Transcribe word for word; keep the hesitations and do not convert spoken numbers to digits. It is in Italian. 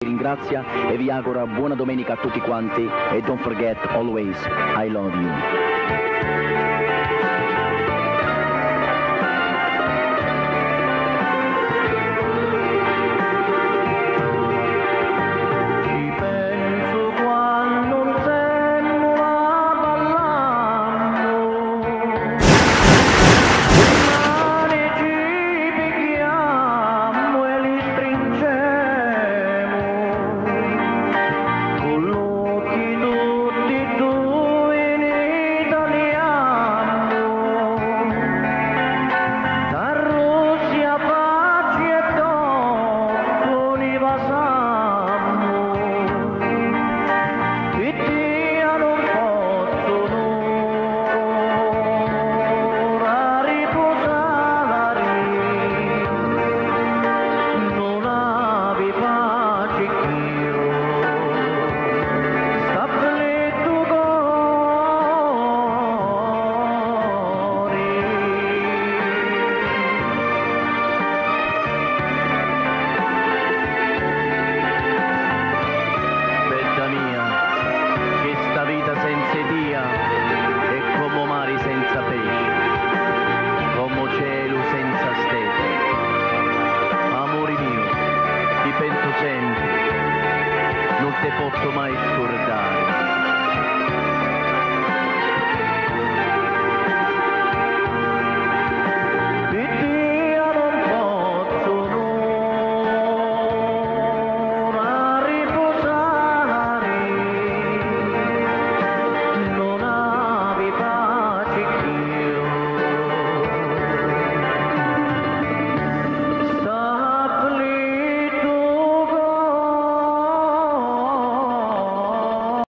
Ringrazia e vi augura buona domenica a tutti quanti e don't forget always I love you. Senza Dio è come mare senza pesce, come cielo senza stelle. Amore mio, ti penso sempre, non ti posso mai scordare.